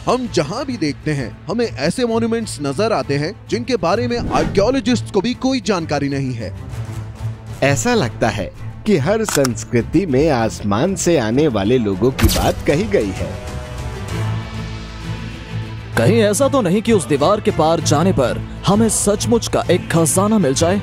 हम जहाँ भी देखते हैं हमें ऐसे मॉन्यूमेंट्स नजर आते हैं जिनके बारे में आर्कियोलॉजिस्ट को भी कोई जानकारी नहीं है। ऐसा लगता है कि हर संस्कृति में आसमान से आने वाले लोगों की बात कही गई है। कहीं ऐसा तो नहीं कि उस दीवार के पार जाने पर हमें सचमुच का एक खजाना मिल जाए?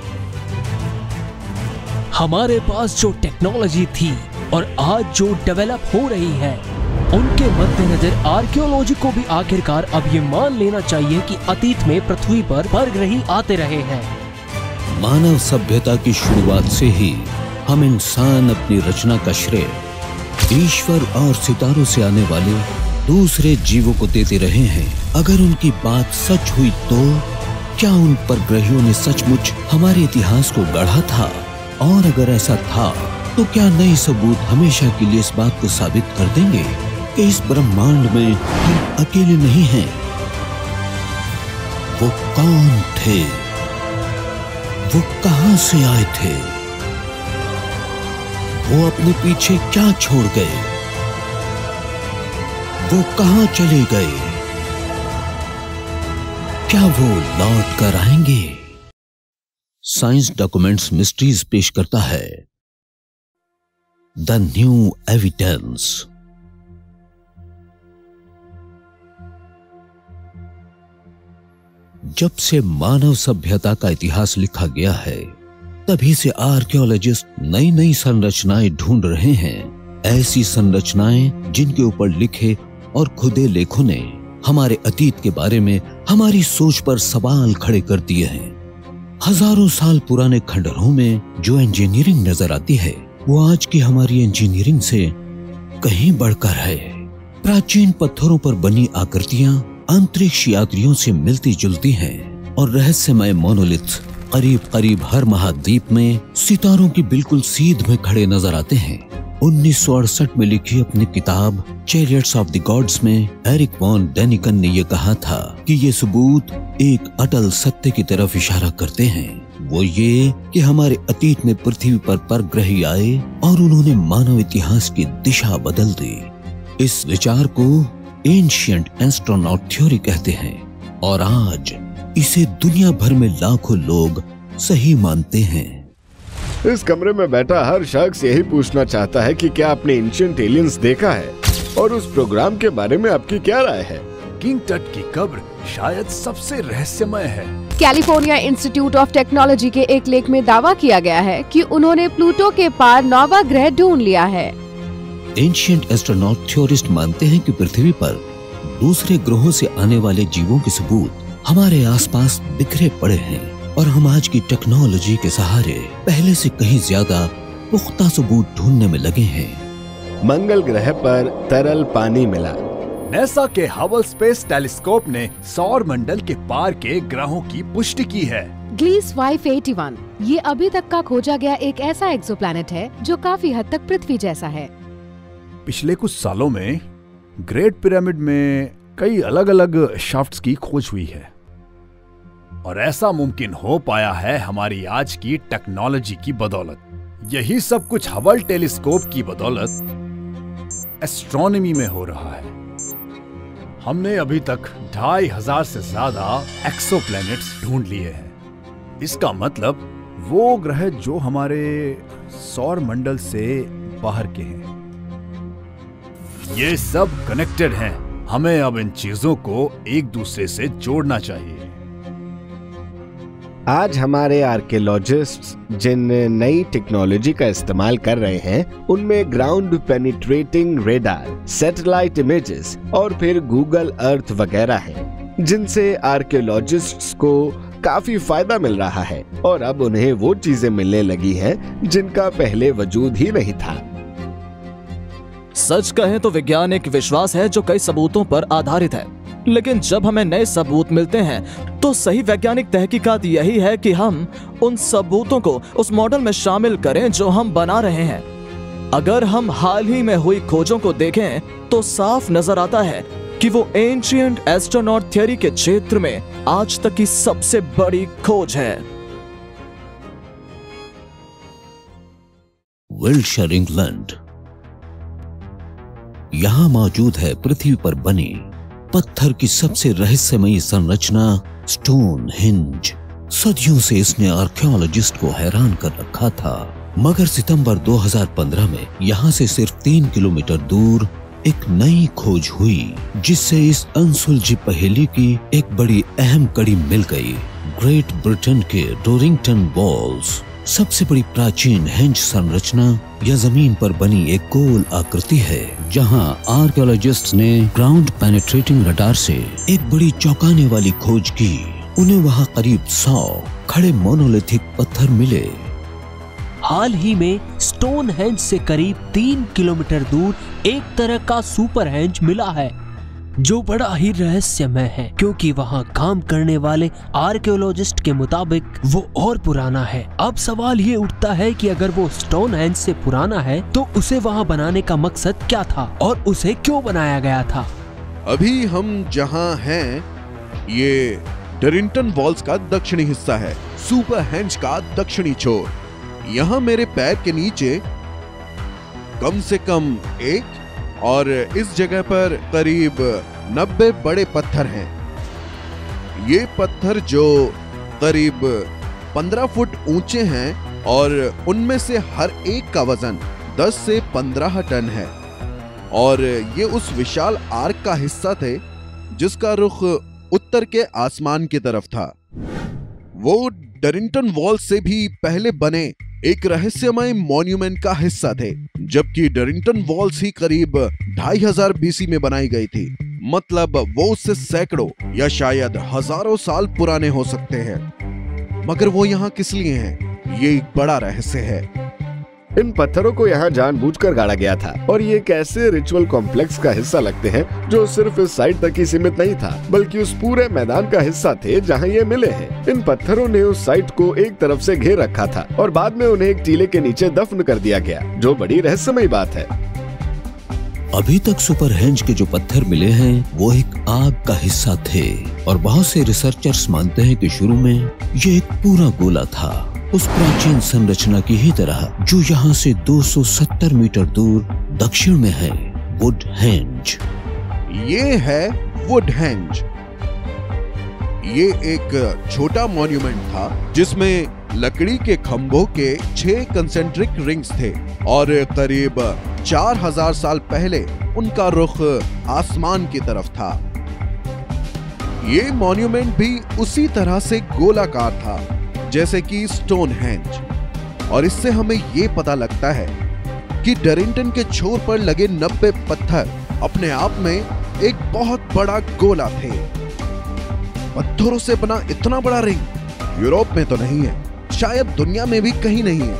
हमारे पास जो टेक्नोलॉजी थी और आज जो डेवलप हो रही है, उनके मद्देनजर आर्कियोलॉजी को भी आखिरकार अब ये मान लेना चाहिए कि अतीत में पृथ्वी पर परग्रही आते रहे हैं। मानव सभ्यता की शुरुआत से ही हम इंसान अपनी रचना का श्रेय ईश्वर और सितारों से आने वाले दूसरे जीवों को देते रहे हैं। अगर उनकी बात सच हुई तो क्या उन परग्रहियों ने सचमुच हमारे इतिहास को गढ़ा था? और अगर ऐसा था तो क्या नए सबूत हमेशा के लिए इस बात को साबित कर देंगे कि इस ब्रह्मांड में हम अकेले नहीं हैं? वो कौन थे? वो कहां से आए थे? वो अपने पीछे क्या छोड़ गए? वो कहां चले गए? क्या वो लौट कर आएंगे? साइंस डॉक्यूमेंट्स मिस्ट्रीज पेश करता है द न्यू एविडेंस। जब से मानव सभ्यता का इतिहास लिखा गया है, तभी से आर्कियोलॉजिस्ट नई नई संरचनाएं ढूंढ रहे हैं। ऐसी संरचनाएं जिनके ऊपर लिखे और खुदे लेखों ने हमारे अतीत के बारे में हमारी सोच पर सवाल खड़े कर दिए हैं। हजारों साल पुराने खंडहरों में जो इंजीनियरिंग नजर आती है, वो आज की हमारी इंजीनियरिंग से कहीं बढ़कर है। प्राचीन पत्थरों पर बनी आकृतियां अंतरिक्ष यात्रियों से मिलती जुलती हैं और रहस्यमय मोनोलिथ करीब करीब हर महाद्वीप में सितारों की बिल्कुल सीध में खड़े नजर आते हैं। 1968 में लिखी अपनी किताब चैरियट्स ऑफ द गॉड्स में एरिक वॉन डेनिकन ने यह कहा था कि ये सबूत एक अटल सत्य की तरफ इशारा करते हैं। वो ये कि हमारे अतीत में पृथ्वी पर परग्रही आए और उन्होंने मानव इतिहास की दिशा बदल दी। इस विचार को एंशिएंट एस्ट्रोनॉट थ्योरी कहते हैं और आज इसे दुनिया भर में लाखों लोग सही मानते हैं। इस कमरे में बैठा हर शख्स यही पूछना चाहता है कि क्या आपने एंशिएंट एलियंस देखा है और उस प्रोग्राम के बारे में आपकी क्या राय है? किंग टट की कब्र शायद सबसे रहस्यमय है। कैलिफोर्निया इंस्टीट्यूट ऑफ टेक्नोलॉजी के एक लेख में दावा किया गया है कि उन्होंने प्लूटो के पार नौवां ग्रह ढूंढ लिया है। एंशिएंट एस्ट्रोनॉट थ्योरिस्ट मानते हैं कि पृथ्वी पर दूसरे ग्रहों से आने वाले जीवों के सबूत हमारे आसपास बिखरे पड़े हैं और हम आज की टेक्नोलॉजी के सहारे पहले से कहीं ज्यादा पुख्ता सबूत ढूंढने में लगे हैं। मंगल ग्रह पर तरल पानी मिला। नासा के हबल स्पेस टेलीस्कोप ने सौर मंडल के पार के ग्रहों की पुष्टि की है। ग्लीस 581 ये अभी तक का खोजा गया एक ऐसा एक्सोप्लैनेट है जो काफी हद तक पृथ्वी जैसा है। पिछले कुछ सालों में ग्रेट पिरामिड में कई अलग अलग शाफ्ट्स की खोज हुई है और ऐसा मुमकिन हो पाया है हमारी आज की टेक्नोलॉजी की बदौलत। यही सब कुछ हबल टेलीस्कोप की बदौलत एस्ट्रोनॉमी में हो रहा है। हमने अभी तक 2500 से ज्यादा एक्सोप्लैनेट्स ढूंढ लिए हैं। इसका मतलब वो ग्रह जो हमारे सौर मंडल से बाहर के हैं। ये सब कनेक्टेड हैं। हमें अब इन चीजों को एक दूसरे से जोड़ना चाहिए। आज हमारे आर्कियोलॉजिस्ट्स जिन नई टेक्नोलॉजी का इस्तेमाल कर रहे हैं, उनमें ground penetrating radar, satellite images और फिर गूगल अर्थ वगैरह हैं, जिनसे आर्कियोलॉजिस्ट्स को काफी फायदा मिल रहा है और अब उन्हें वो चीजें मिलने लगी हैं जिनका पहले वजूद ही नहीं था। सच कहें तो विज्ञान एक विश्वास है जो कई सबूतों पर आधारित है, लेकिन जब हमें नए सबूत मिलते हैं तो सही वैज्ञानिक तहकीकात यही है कि हम उन सबूतों को उस मॉडल में शामिल करें जो हम बना रहे हैं। अगर हम हाल ही में हुई खोजों को देखें तो साफ नजर आता है कि वो एंशिएंट एस्ट्रोनॉट थ्योरी के क्षेत्र में आज तक की सबसे बड़ी खोज है। Wiltshire, England. यहां मौजूद है पृथ्वी पर बनी पत्थर की सबसे रहस्यमयी संरचना स्टोन हिंज। सदियों से इसने आर्कियोलॉजिस्ट को हैरान कर रखा था, मगर सितंबर 2015 में यहाँ से सिर्फ 3 किलोमीटर दूर एक नई खोज हुई, जिससे इस अनसुलझी पहेली की एक बड़ी अहम कड़ी मिल गई। ग्रेट ब्रिटेन के डोरिंगटन वॉल्स सबसे बड़ी प्राचीन हेंज संरचना या जमीन पर बनी एक गोल आकृति है, जहां आर्कियोलॉजिस्ट्स ने ग्राउंड पेनिट्रेटिंग रडार से एक बड़ी चौंकाने वाली खोज की। उन्हें वहां करीब 100 खड़े मोनोलिथिक पत्थर मिले। हाल ही में स्टोनहेंज से करीब 3 किलोमीटर दूर एक तरह का सुपरहेंज मिला है, जो बड़ा ही रहस्यमय है, क्योंकि वहां काम करने वाले आर्कियोलॉजिस्ट के मुताबिक वो और पुराना है। अब सवाल ये उठता है कि अगर वो स्टोनहेंज से पुराना है तो उसे वहां बनाने का मकसद क्या था और उसे क्यों बनाया गया था। अभी हम जहां हैं ये डरिंगटन वॉल्स का दक्षिणी हिस्सा है, सुपरहेंज का दक्षिणी छोर। यहाँ मेरे पैर के नीचे कम से कम एक और इस जगह पर करीब 90 बड़े पत्थर हैं। ये पत्थर जो करीब 15 फुट ऊंचे हैं और उनमें से हर एक का वजन 10 से 15 टन है, और ये उस विशाल आर्क का हिस्सा थे जिसका रुख उत्तर के आसमान की तरफ था। वो डरिंगटन वॉल से भी पहले बने एक रहस्यमय मॉन्यूमेंट का हिस्सा थे, जबकि डरिंगटन वॉल्स ही करीब 2500 बीसी में बनाई गई थी। मतलब वो उससे सैकड़ों या शायद हजारों साल पुराने हो सकते हैं। मगर वो यहाँ किस लिए हैं, ये एक बड़ा रहस्य है। इन पत्थरों को यहाँ जानबूझकर गाड़ा गया था और ये एक ऐसे रिचुअल कॉम्प्लेक्स का हिस्सा लगते हैं जो सिर्फ इस साइट तक ही सीमित नहीं था, बल्कि उस पूरे मैदान का हिस्सा थे जहाँ ये मिले हैं। इन पत्थरों ने उस साइट को एक तरफ से घेर रखा था और बाद में उन्हें एक टीले के नीचे दफन कर दिया गया, जो बड़ी रहस्यमयी बात है। अभी तक सुपरहेंज के जो पत्थर मिले हैं वो एक आग का हिस्सा थे, और बहुत से रिसर्चर्स मानते हैं कि शुरू में ये एक पूरा गोला था, उस प्राचीन संरचना की ही तरह जो यहाँ से 270 मीटर दूर दक्षिण में है, वुडहेंज। ये है वुडहेंज। ये एक छोटा मॉन्यूमेंट था जिसमें लकड़ी के खंभों के 6 कंसेंट्रिक रिंग्स थे, और करीब 4000 साल पहले उनका रुख आसमान की तरफ था। ये मॉन्यूमेंट भी उसी तरह से गोलाकार था जैसे कि स्टोनहेंज, और इससे हमें ये पता लगता है कि डरिंगटन के छोर पर लगे 90 पत्थर अपने आप में एक बहुत बड़ा गोला थे। पत्थरों से बना इतना बड़ा रिंग यूरोप में तो नहीं है, शायद दुनिया में भी कहीं नहीं है।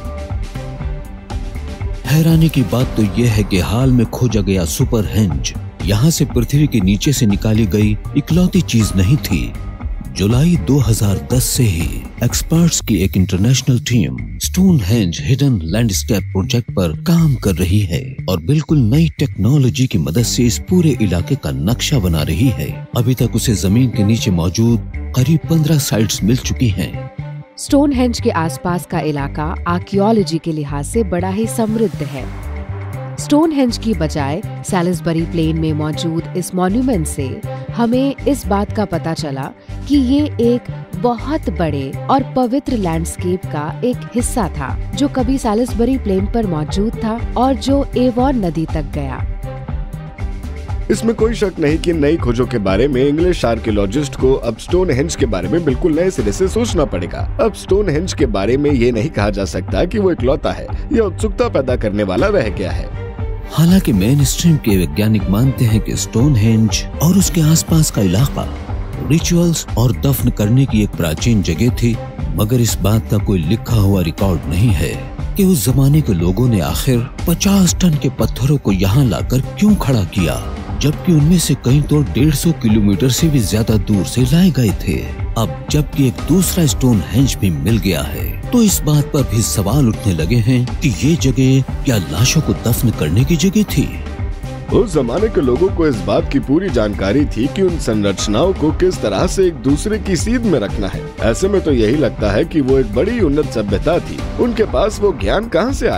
हैरानी की बात तो यह है कि हाल में खोजा गया सुपरहेंज यहाँ से पृथ्वी के नीचे से निकाली गई इकलौती चीज नहीं थी। जुलाई 2010 से ही एक्सपर्ट्स की एक international team Stonehenge hidden landscape project पर काम कर रही है और बिल्कुल नई टेक्नोलॉजी की मदद से इस पूरे इलाके का नक्शा बना रही है। अभी तक उसे जमीन के नीचे मौजूद करीब 15 साइट्स मिल चुकी हैं। स्टोनहेंज के आसपास का इलाका आर्कियोलॉजी के लिहाज से बड़ा ही समृद्ध है। स्टोनहेंज की बजाय सैलिसबरी प्लेन में मौजूद इस मॉन्यूमेंट से हमें इस बात का पता चला कि ये एक बहुत बड़े और पवित्र लैंडस्केप का एक हिस्सा था जो कभी सैलिसबरी प्लेन पर मौजूद था और जो एवॉन नदी तक गया। इसमें कोई शक नहीं कि नई खोजों के बारे में इंग्लिश आर्कियोलॉजिस्ट को अब स्टोनहेंज के बारे में बिल्कुल नए सिरे से सोचना पड़ेगा। अब स्टोनहेंज के बारे में ये नहीं कहा जा सकता कि वो इकलौता है या उत्सुकता पैदा करने वाला रह गया है। हालांकि मेन स्ट्रीम के वैज्ञानिक मानते हैं कि स्टोनहेंज और उसके आसपास का इलाका रिचुअल्स और दफन करने की एक प्राचीन जगह थी, मगर इस बात का कोई लिखा हुआ रिकॉर्ड नहीं है कि उस जमाने के लोगों ने आखिर 50 टन के पत्थरों को यहाँ लाकर क्यों खड़ा किया, जबकि उनमें से कई तो 150 किलोमीटर से भी ज्यादा दूर से लाए गए थे। अब जबकि एक दूसरा स्टोनहेंज भी मिल गया है, तो इस बात पर भी सवाल उठने लगे हैं कि ये जगह क्या लाशों को दफन करने की जगह थी। उस जमाने के लोगों को इस बात की पूरी जानकारी थी कि उन संरचनाओं को किस तरह से एक दूसरे की सीध में रखना है। ऐसे में तो यही लगता है कि वो एक बड़ी उन्नत सभ्यता थी। उनके पास वो ज्ञान कहाँ से आया?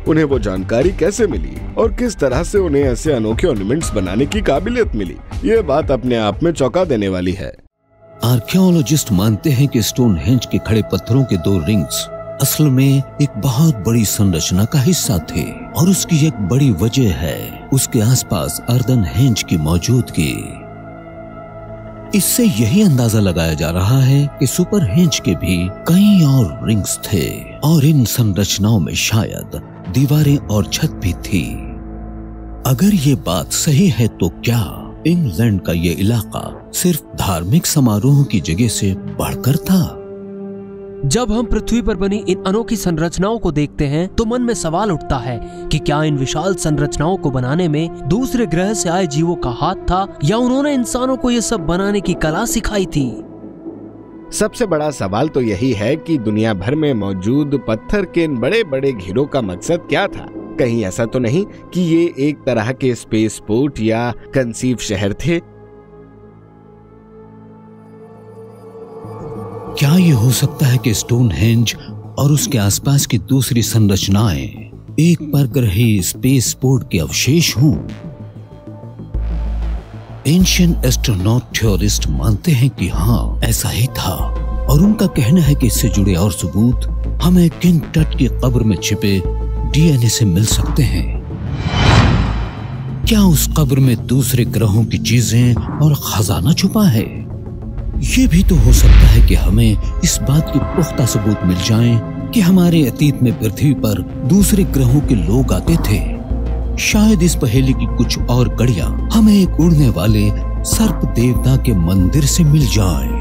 उन्हें वो जानकारी कैसे मिली और किस तरह से उन्हें ऐसे अनोखे ऑर्नामेंट्स बनाने की काबिलियत मिली, ये बात अपने आप में चौंका देने वाली है। आर्कियोलॉजिस्ट मानते हैं कि स्टोनहेंज के खड़े पत्थरों के 2 रिंग्स असल में एक बहुत बड़ी संरचना का हिस्सा थे और उसकी एक बड़ी वजह है उसके आसपास अर्दनहेंज की मौजूदगी। इससे यही अंदाजा लगाया जा रहा है कि सुपरहेंज के भी कई और रिंग्स थे और इन संरचनाओं में शायद दीवारें और छत भी थी। अगर ये बात सही है तो क्या इंग्लैंड का ये इलाका सिर्फ धार्मिक समारोह की जगह से बढ़कर था? जब हम पृथ्वी पर बनी इन अनोखी संरचनाओं को देखते हैं तो मन में सवाल उठता है कि क्या इन विशाल संरचनाओं को बनाने में दूसरे ग्रह से आए जीवों का हाथ था या उन्होंने इंसानों को ये सब बनाने की कला सिखाई थी। सबसे बड़ा सवाल तो यही है कि दुनिया भर में मौजूद पत्थर के इन बड़े बड़े घेरों का मकसद क्या था। कहीं ऐसा तो नहीं कि ये एक तरह के स्पेस पोर्ट या कंसीव शहर थे? क्या ये हो सकता है कि स्टोनहेंज और उसके आसपास की दूसरी संरचनाएं एक परग्रही स्पेस पोर्ट के अवशेष हों? एंशिएंट एस्ट्रोनॉट थ्योरिस्ट मानते हैं कि हाँ, ऐसा ही था और उनका कहना है कि इससे जुड़े और सबूत हमें किंग टट की कब्र में छिपे डीएनए से मिल सकते हैं। क्या उस कब्र में दूसरे ग्रहों की चीजें और खजाना छुपा है? ये भी तो हो सकता है कि हमें इस बात के पुख्ता सबूत मिल जाएं कि हमारे अतीत में पृथ्वी पर दूसरे ग्रहों के लोग आते थे। शायद इस पहेली की कुछ और कड़ियां हमें एक उड़ने वाले सर्प देवता के मंदिर से मिल जाएं।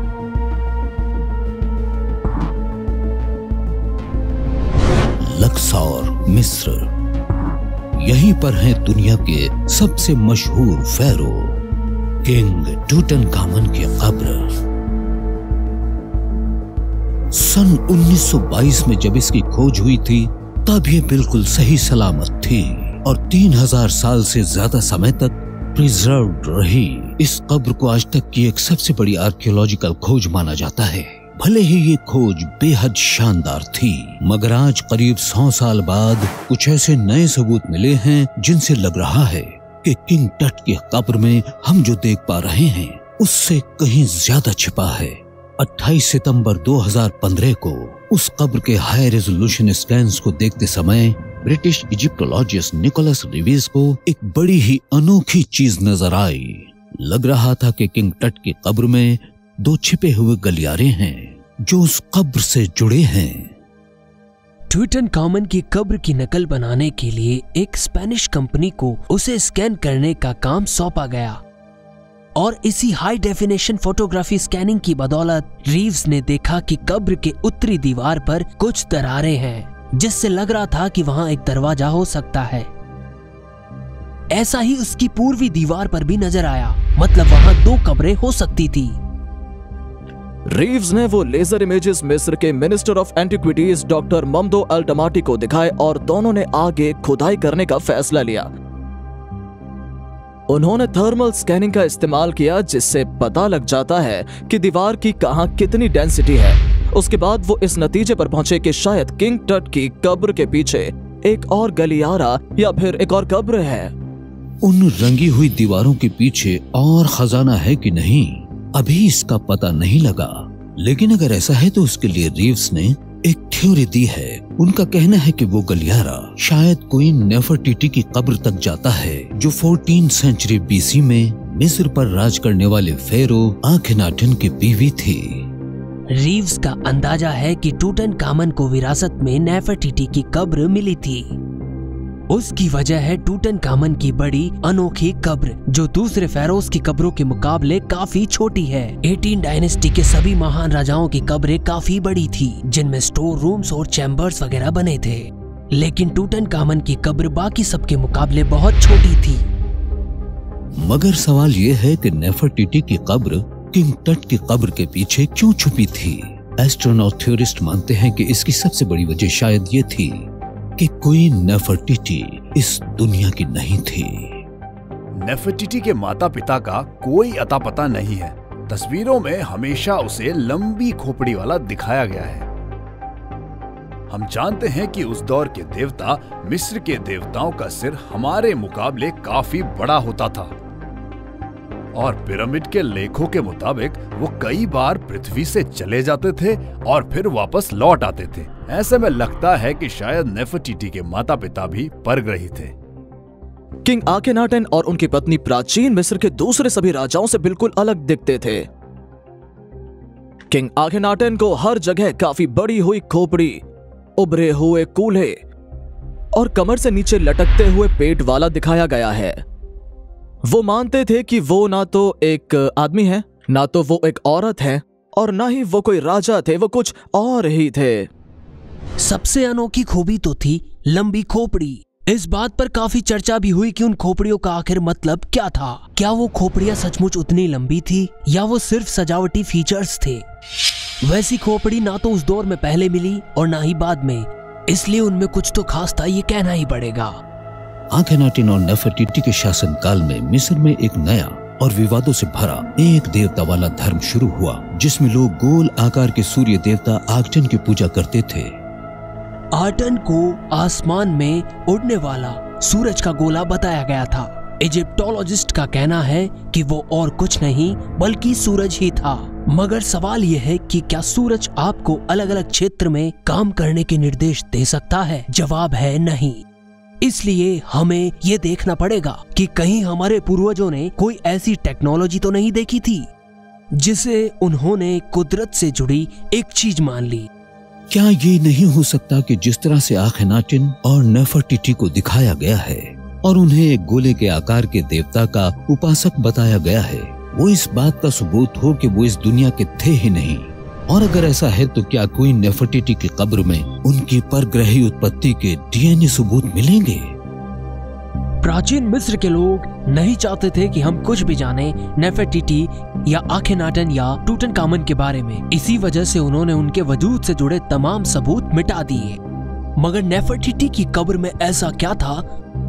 लक्सौर, मिस्र, यहीं पर है दुनिया के सबसे मशहूर फेरो किंग टूटनखामन की कब्र। सन 1922 में जब इसकी खोज हुई थी तब ये बिल्कुल सही सलामत थी और 3000 साल से ज्यादा समय तक प्रिजर्व्ड रही। इस कब्र को आज तक की एक सबसे बड़ी आर्कियोलॉजिकल खोज माना जाता है। भले ही ये खोज बेहद शानदार थी, मगर आज करीब 100 साल बाद कुछ ऐसे नए सबूत मिले हैं जिनसे लग रहा है कि किंग टट की कब्र में हम जो देख पा रहे हैं उससे कहीं ज्यादा छिपा है। 28 सितंबर 2015 को उस कब्र के हाई रेजोल्यूशन स्कैन्स को देखते समय ब्रिटिश इजिप्टोलॉजिस्ट निकोलस रिवीज को एक बड़ी ही अनोखी चीज नजर आई। लग रहा था कि किंग टट की कब्र में 2 छिपे हुए गलियारे हैं जो उस कब्र से जुड़े हैं। टूटनखामन की कब्र की नकल बनाने के लिए एक स्पेनिश कंपनी को उसे स्कैन करने का काम सौंपा गया और इसी हाई डेफिनेशन फोटोग्राफी स्कैनिंग की बदौलत रीव्स ने देखा कि कब्र के उत्तरी दीवार पर कुछ दरारें हैं, जिससे लग रहा था कि वहां एक दरवाजा हो सकता है। ऐसा ही उसकी पूर्वी दीवार पर भी नजर आया, मतलब वहां 2 कब्रें हो सकती थी। रीव्स ने वो लेजर इमेजेस मिस्र के minister of antiquities doctor Mamdouh al Damaty को दिखाए और दोनों ने आगे खुदाई करने का फैसला लिया। उन्होंने थर्मल स्कैनिंग का इस्तेमाल किया जिससे पता लग जाता है कि दीवार की कहां कितनी डेंसिटी है। उसके बाद वो इस नतीजे पर पहुंचे कि शायद किंग टट की कब्र के पीछे एक और गलियारा या फिर एक और कब्र है। उन रंगी हुई दीवारों के पीछे और खजाना है कि नहीं अभी इसका पता नहीं लगा, लेकिन अगर ऐसा है तो उसके लिए रीव्स ने एक थ्योरी दी है। उनका कहना है कि वो गलियारा शायद क्वीन नेफरटिटी की कब्र तक जाता है जो 14th सेंचुरी बीसी में मिस्र पर राज करने वाले फेरो आखनाटन की बीवी थी। रीव्स का अंदाजा है कि टूटनखामन को विरासत में नेफरटिटी की कब्र मिली थी। उसकी वजह है टूटनखामन की बड़ी अनोखी कब्र जो दूसरे फेरोज की कब्रों के मुकाबले काफी छोटी है। 18 डायनेस्टी के सभी महान राजाओं की कब्रें काफी बड़ी थी जिनमें स्टोर रूम्स और चैम्बर्स वगैरह बने थे, लेकिन टूटनखामन की कब्र बाकी सबके मुकाबले बहुत छोटी थी। मगर सवाल ये है कि नेफरटिटी की कब्र किंग टट की कब्र के पीछे क्यों छुपी थी? एस्ट्रोनॉट थ्योरिस्ट मानते हैं कि इसकी सबसे बड़ी वजह शायद ये थी कि क्वीन नेफरटिटी इस दुनिया की नहीं थी। नेफरटिटी के माता पिता का कोई अता पता नहीं है। तस्वीरों में हमेशा उसे लंबी खोपड़ी वाला दिखाया गया है। हम जानते हैं कि उस दौर के देवता मिस्र के देवताओं का सिर हमारे मुकाबले काफी बड़ा होता था और पिरामिड के लेखों के मुताबिक वो कई बार पृथ्वी से चले जाते थे और फिर वापस लौट आते थे। ऐसे में लगता है कि शायद नेफरटीटी के माता पिता भी परग्रही थे। किंग आखेनाटन और उनकी पत्नी प्राचीन मिस्र के दूसरे सभी राजाओं से बिल्कुल अलग दिखते थे। किंग आखेनाटन को हर जगह काफी बड़ी हुई खोपड़ी, उभरे हुए कूल्हे और कमर से नीचे लटकते हुए पेट वाला दिखाया गया है। वो मानते थे कि वो ना तो एक आदमी है, ना तो वो एक औरत है और ना ही वो कोई राजा थे, वो कुछ और ही थे। सबसे अनोखी खूबी तो थी लंबी खोपड़ी। इस बात पर काफी चर्चा भी हुई कि उन खोपड़ियों का आखिर मतलब क्या था। क्या वो खोपड़ियां सचमुच उतनी लंबी थी या वो सिर्फ सजावटी फीचर्स थे। वैसी खोपड़ी ना तो उस दौर में पहले मिली और ना ही बाद में, इसलिए उनमें कुछ तो खास था, ये कहना ही पड़ेगा। आखेनाटिन और नेफरटीटी के शासनकाल में मिस्र में एक नया और विवादों से भरा एक देवता वाला धर्म शुरू हुआ, जिसमें लोग गोल आकार के सूर्य देवता आर्टन की पूजा करते थे। आर्टन को आसमान में उड़ने वाला सूरज का गोला बताया गया था। इजिप्टोलॉजिस्ट का कहना है कि वो और कुछ नहीं बल्कि सूरज ही था। मगर सवाल यह है कि क्या सूरज आपको अलग अलग क्षेत्र में काम करने के निर्देश दे सकता है? जवाब है नहीं। इसलिए हमें ये देखना पड़ेगा कि कहीं हमारे पूर्वजों ने कोई ऐसी टेक्नोलॉजी तो नहीं देखी थी जिसे उन्होंने कुदरत से जुड़ी एक चीज मान ली। क्या ये नहीं हो सकता कि जिस तरह से आखेनाटिन और नेफरटीटी को दिखाया गया है और उन्हें एक गोले के आकार के देवता का उपासक बताया गया है, वो इस बात का सबूत हो कि वो इस दुनिया के थे ही नहीं? और अगर ऐसा है तो क्या कोई नेफरटीटी की कब्र में उनकी परग्रही उत्पत्ति के डीएनए सबूत मिलेंगे? प्राचीन मिस्र के लोग नहीं चाहते थे कि हम कुछ भी जाने नेफरटीटी या आखेनाटन या टूटनखामन के बारे में। इसी वजह से उन्होंने उनके वजूद से जुड़े तमाम सबूत मिटा दिए। मगर नेफरटीटी की कब्र में ऐसा क्या था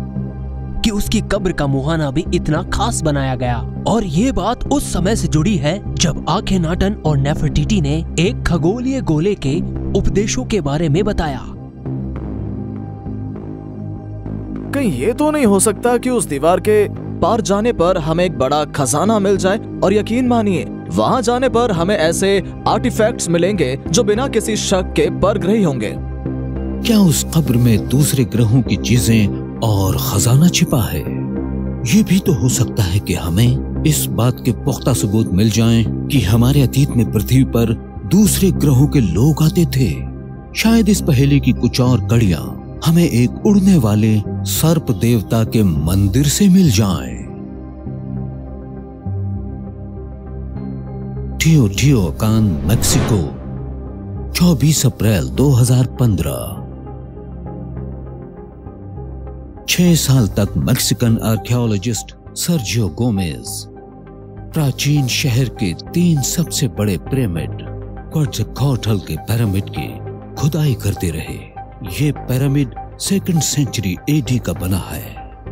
कि उसकी कब्र का मुहाना भी इतना खास बनाया गया? और ये बात उस समय से जुड़ी है जब आखेनाटन और नेफरटीटी ने एक खगोलीय गोले के उपदेशों के बारे में बताया। कहीं ये तो नहीं हो सकता कि उस दीवार के पार जाने पर हमें एक बड़ा खजाना मिल जाए और यकीन मानिए वहां जाने पर हमें ऐसे आर्टिफैक्ट्स मिलेंगे जो बिना किसी शक के परग्रही होंगे? क्या उस कब्र में दूसरे ग्रहों की चीजें और खजाना छिपा है? ये भी तो हो सकता है कि हमें इस बात के पुख्ता सबूत मिल जाएं कि हमारे अतीत में पृथ्वी पर दूसरे ग्रहों के लोग आते थे। शायद इस पहेली की कुछ और कड़ियां हमें एक उड़ने वाले सर्प देवता के मंदिर से मिल जाएं। टियोटिहुआकान, मेक्सिको, 24 अप्रैल 2015। 6 साल तक मैक्सिकन आर्कियोलॉजिस्ट सर्जियो गोमेज प्राचीन शहर के 3 सबसे बड़े पिरामिड क्वॉटज़कोएट्ल के पिरामिड की खुदाई करते रहे। ये पिरामिड 2nd सेंचुरी एडी का बना है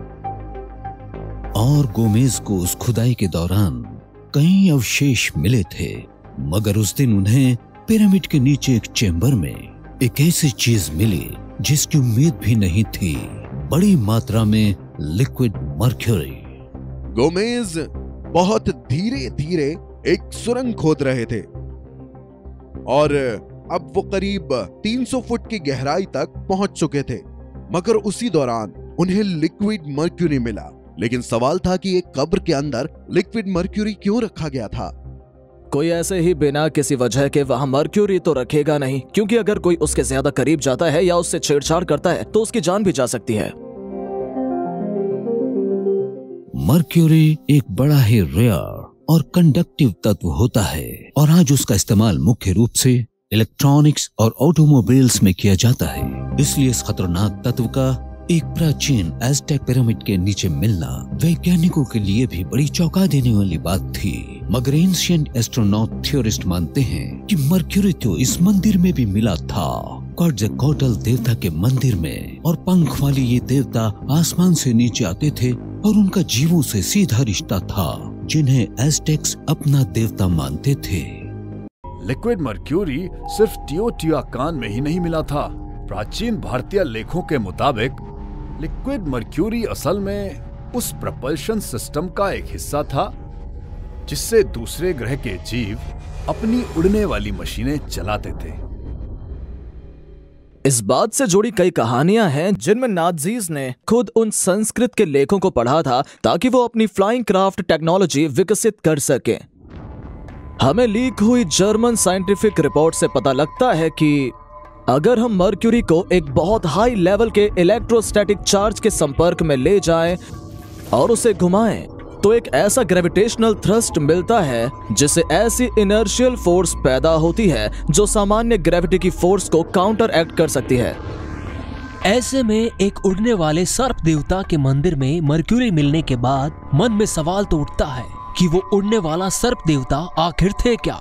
और गोमेज को उस खुदाई के दौरान कई अवशेष मिले थे। मगर उस दिन उन्हें पिरामिड के नीचे एक चेंबर में एक ऐसी चीज मिली जिसकी उम्मीद भी नहीं थी, बड़ी मात्रा में लिक्विड मर्क्यूरी। गोमेज बहुत धीरे धीरे एक सुरंग खोद रहे थे और अब वो करीब 300 फुट की गहराई तक पहुंच चुके थे। मगर उसी दौरान उन्हें लिक्विड मर्क्यूरी मिला। लेकिन सवाल था कि एक कब्र के अंदर लिक्विड मर्क्यूरी क्यों रखा गया था? कोई ऐसे ही बिना किसी वजह के वहां मर्क्यूरी तो रखेगा नहीं, क्योंकि अगर कोई उसके ज्यादा करीब जाता है या उससे छेड़छाड़ करता है तो उसकी जान भी जा सकती है। मर्क्यूरी एक बड़ा ही रेयर और कंडक्टिव तत्व होता है और आज उसका इस्तेमाल मुख्य रूप से इलेक्ट्रॉनिक्स और ऑटोमोबाइल्स में किया जाता है। इसलिए इस खतरनाक तत्व का एक प्राचीन एज़टेक पिरामिड के नीचे मिलना वैज्ञानिकों के लिए भी बड़ी चौंका देने वाली बात थी। मगर एंशिएंट एस्ट्रोनॉट थ्योरिस्ट मानते हैं कि मर्क्यूरी तो इस मंदिर में भी मिला था, क्वॉटज़कोएट्ल देवता के मंदिर में। और पंख वाले ये देवता आसमान से नीचे आते थे और उनका जीवों से सीधा रिश्ता था, जिन्हें एज़टेक्स अपना देवता मानते थे। लिक्विड मर्क्यूरी सिर्फ टियोटिहुआकान में ही नहीं मिला था, प्राचीन भारतीय लेखों के मुताबिक लिक्विड मर्क्यूरी असल में उस प्रपल्शन सिस्टम का एक हिस्सा था जिससे दूसरे ग्रह के जीव अपनी उड़ने वाली मशीनें चलाते थे। इस बात से जुड़ी कई कहानियां हैं जिनमें नाज़ीज़ ने खुद उन संस्कृत के लेखों को पढ़ा था ताकि वो अपनी फ्लाइंग क्राफ्ट टेक्नोलॉजी विकसित कर सके। हमें लीक हुई जर्मन साइंटिफिक रिपोर्ट से पता लगता है कि अगर हम मर्क्यूरी को एक बहुत हाई लेवल के इलेक्ट्रोस्टैटिक चार्ज के संपर्क में ले जाएं और उसे घुमाएं तो एक ऐसा ग्रेविटेशनल थ्रस्ट मिलता है जिससे ऐसी इनर्शियल फोर्स पैदा होती है जो सामान्य ग्रेविटी की फोर्स को काउंटर एक्ट कर सकती है। ऐसे में एक उड़ने वाले सर्प देवता के मंदिर में मर्क्यूरी मिलने के बाद मन में सवाल तो उठता है कि वो उड़ने वाला सर्प देवता आखिर थे क्या।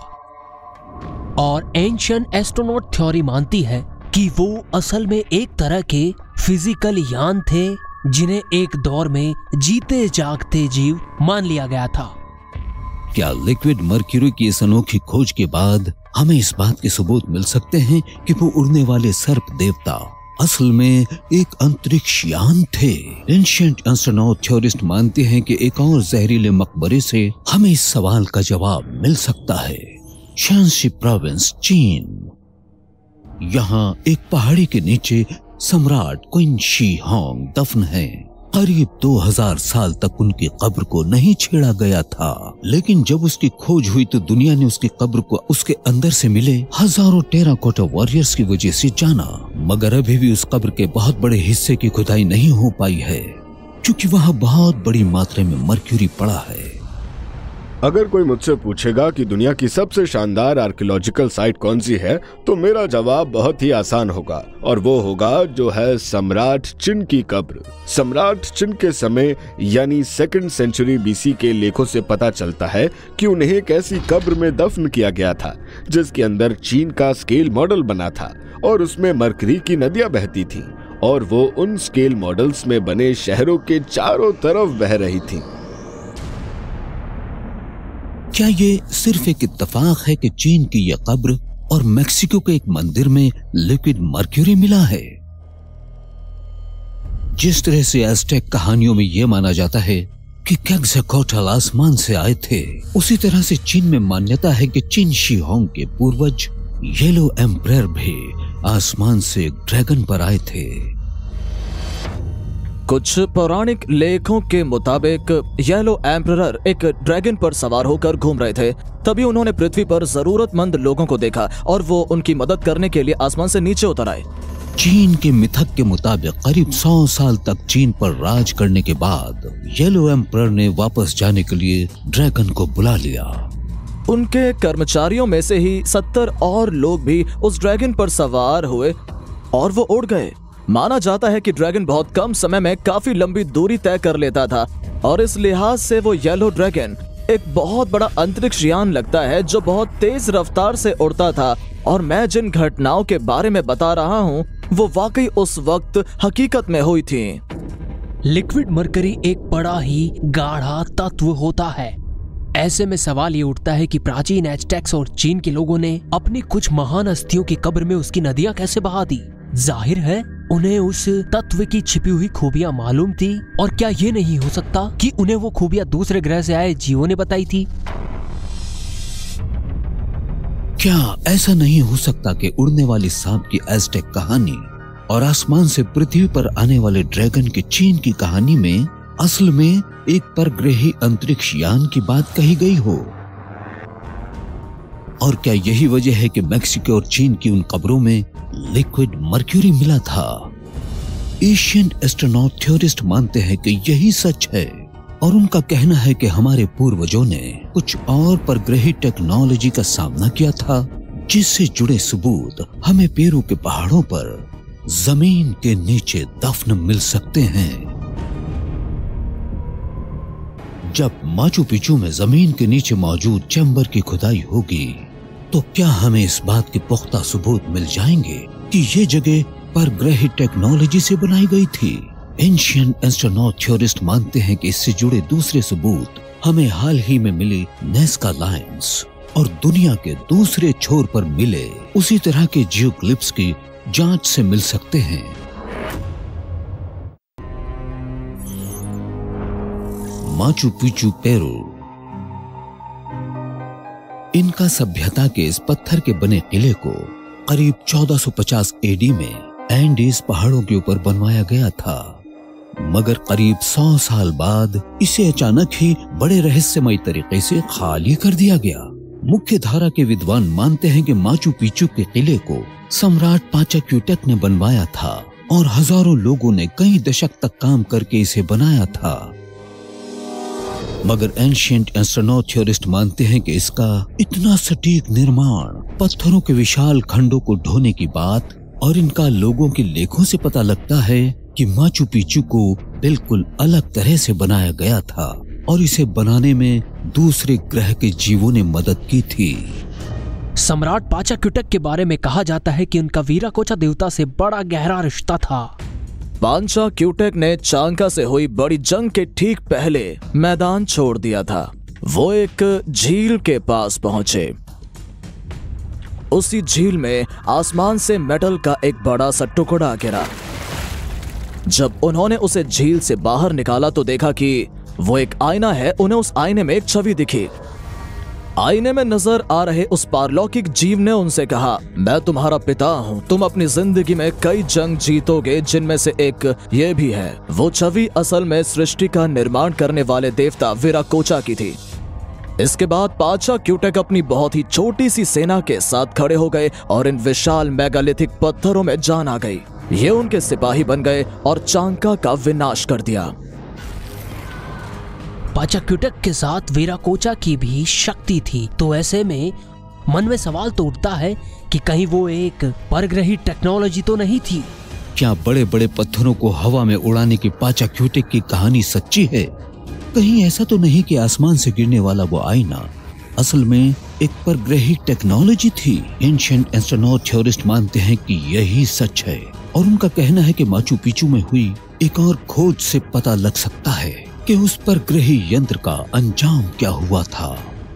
और एंशिएंट एस्ट्रोनॉट थ्योरी मानती है कि वो असल में एक तरह के फिजिकल यान थे जिन्हें एक दौर में जीते जागते जीव मान लिया गया था। क्या लिक्विड मर्क्यूरी की इस अनोखी खोज के बाद हमें इस बात के सबूत मिल सकते हैं कि वो उड़ने वाले सर्प देवता असल में एक अंतरिक्ष यान थे? एंशिएंट एस्ट्रोनॉट थ्योरिस्ट मानते हैं कि एक और जहरीले मकबरे से हमें इस सवाल का जवाब मिल सकता है। शांसी प्रोविंस, चीन। यहाँ एक पहाड़ी के नीचे सम्राट क्वीन शी होंग दफन है। करीब 2000 साल तक उनकी कब्र को नहीं छेड़ा गया था, लेकिन जब उसकी खोज हुई तो दुनिया ने उसकी कब्र को उसके अंदर से मिले हजारों टेराकोटा वॉरियर्स की वजह से जाना। मगर अभी भी उस कब्र के बहुत बड़े हिस्से की खुदाई नहीं हो पाई है क्योंकि वहाँ बहुत बड़ी मात्रा में मर्क्यूरी पड़ा है। अगर कोई मुझसे पूछेगा कि दुनिया की सबसे शानदार आर्कियोलॉजिकल साइट कौन सी है तो मेरा जवाब बहुत ही आसान होगा और वो होगा जो है सम्राट चिन की कब्र। सम्राट चिन के समय यानी 2nd सेंचुरी बीसी के लेखों से पता चलता है कि उन्हें एक ऐसी कब्र में दफन किया गया था जिसके अंदर चीन का स्केल मॉडल बना था और उसमें मरकरी की नदियां बहती थी और वो उन स्केल मॉडल्स में बने शहरों के चारों तरफ बह रही थी। क्या ये सिर्फ एक इत्तेफाक है कि चीन की यह कब्र और मेक्सिको के एक मंदिर में लिक्विड मर्क्यूरी मिला है? जिस तरह से एज़टेक कहानियों में यह माना जाता है कि क्वेटज़ाकोट्ल आसमान से आए थे, उसी तरह से चीन में मान्यता है कि चिन शी होंग के पूर्वज येलो एम्परर भी आसमान से एक ड्रैगन पर आए थे। कुछ पौराणिक लेखों के मुताबिक येलो एम्परर एक ड्रैगन पर सवार होकर घूम रहे थे। तभी उन्होंने पृथ्वी पर जरूरतमंद लोगों को देखा और वो उनकी मदद करने के लिए आसमान से नीचे उतर आए। चीन के मिथक के मुताबिक करीब 100 साल तक चीन पर राज करने के बाद येलो एम्परर ने वापस जाने के लिए ड्रैगन को बुला लिया। उनके कर्मचारियों में से ही 70 और लोग भी उस ड्रैगन पर सवार हुए और वो उड़ गए। माना जाता है कि ड्रैगन बहुत कम समय में काफी लंबी दूरी तय कर लेता था और इस लिहाज से वो येलो ड्रैगन एक बहुत बड़ा अंतरिक्ष यान लगता है जो बहुत तेज रफ्तार से उड़ता था। और मैं जिन घटनाओं के बारे में बता रहा हूँ वो वाकई उस वक्त हकीकत में हुई थी। लिक्विड मरकरी एक बड़ा ही गाढ़ा तत्व होता है। ऐसे में सवाल ये उठता है कि प्राचीन एज़टेक्स और चीन के लोगों ने अपनी कुछ महान हस्तियों की कब्र में उसकी नदियां कैसे बहा दी। जाहिर है उन्हें उस तत्व की छिपी हुई खूबियां मालूम थी और क्या ये नहीं हो सकता कि उन्हें वो खूबियां दूसरे ग्रह से आए जीवों ने बताई थी। क्या ऐसा नहीं हो सकता कि उड़ने वाली सांप की एज़टेक कहानी और आसमान से पृथ्वी पर आने वाले ड्रैगन की चीन की कहानी में असल में एक परग्रही अंतरिक्ष यान की बात कही गई हो? और क्या यही वजह है कि मेक्सिको और चीन की उन कब्रों में लिक्विड मर्क्यूरी मिला था? एशियंट एस्ट्रोनॉट थ्योरिस्ट मानते हैं कि यही सच है और उनका कहना है कि हमारे पूर्वजों ने कुछ और परग्रही टेक्नोलॉजी का सामना किया था जिससे जुड़े सबूत हमें पेरू के पहाड़ों पर जमीन के नीचे दफन मिल सकते हैं। जब माचू पिचू में जमीन के नीचे मौजूद चैम्बर की खुदाई होगी तो क्या हमें इस बात के पुख्ता सबूत मिल जाएंगे कि ये जगह परग्रही टेक्नोलॉजी से बनाई गई थी? एंशिएंट एस्ट्रोनॉट थ्योरिस्ट मानते हैं कि इससे जुड़े दूसरे सबूत हमें हाल ही में मिली नेस्का लाइन्स और दुनिया के दूसरे छोर पर मिले उसी तरह के जियोग्लिफ्स की जांच से मिल सकते हैं। Machu Picchu Peru. इनका सभ्यता के इस पत्थर के बने किले को करीब 1450 एडी में एंडीज पहाड़ों के ऊपर बनवाया गया था, मगर करीब 100 साल बाद इसे अचानक ही बड़े रहस्यमय तरीके से खाली कर दिया गया। मुख्य धारा के विद्वान मानते हैं कि माचू पिचू के किले को सम्राट पाचाक्यूटेक ने बनवाया था और हजारों लोगों ने कई दशक तक काम करके इसे बनाया था, मगर एंशिएंट एस्ट्रोनॉट थ्योरिस्ट मानते हैं कि इसका इतना सटीक निर्माण, पत्थरों के विशाल खंडों को ढोने की बात और इनका लोगों के लेखों से पता लगता है कि माचू पिचू को बिल्कुल अलग तरह से बनाया गया था और इसे बनाने में दूसरे ग्रह के जीवों ने मदद की थी। सम्राट पाचाक्यूटेक के बारे में कहा जाता है कि उनका वीराकोचा देवता से बड़ा गहरा रिश्ता था। पाचाक्यूटेक ने चांका से हुई बड़ी जंग के ठीक पहले मैदान छोड़ दिया था। वो एक झील के पास पहुंचे। उसी झील में आसमान से मेटल का एक बड़ा सा टुकड़ा गिरा। जब उन्होंने उसे झील से बाहर निकाला तो देखा कि वो एक आईना है। उन्हें उस आईने में एक छवि दिखी। आईने में नजर आ रहे उस पारलौकिक जीव ने उनसे कहा, मैं तुम्हारा पिता हूँ, तुम अपनी जिंदगी में कई जंग जीतोगे, जिनमें से एक ये भी है। वो छवि असल में सृष्टि का निर्माण करने वाले देवता वीराकोचा की थी। इसके बाद पाचाक्यूटेक अपनी बहुत ही छोटी सी सेना के साथ खड़े हो गए और इन विशाल मेगालिथिक पत्थरों में जान आ गई। ये उनके सिपाही बन गए और चांका का विनाश कर दिया। पाचाक्यूटेक के साथ वीराकोचा की भी शक्ति थी, तो ऐसे में मन में सवाल तो उठता है कि कहीं वो एक परग्रही टेक्नोलॉजी तो नहीं थी। क्या बड़े बड़े पत्थरों को हवा में उड़ाने की पाचाक्यूटेक की कहानी सच्ची है? कहीं ऐसा तो नहीं कि आसमान से गिरने वाला वो आईना असल में एक परग्रही टेक्नोलॉजी थी? एंशिएंट एस्ट्रोनॉट थ्योरिस्ट मानते हैं कि यही सच है और उनका कहना है कि माचू पिचू में हुई एक और खोज से पता लग सकता है कि उस परग्रही यंत्र का अंजाम क्या हुआ था।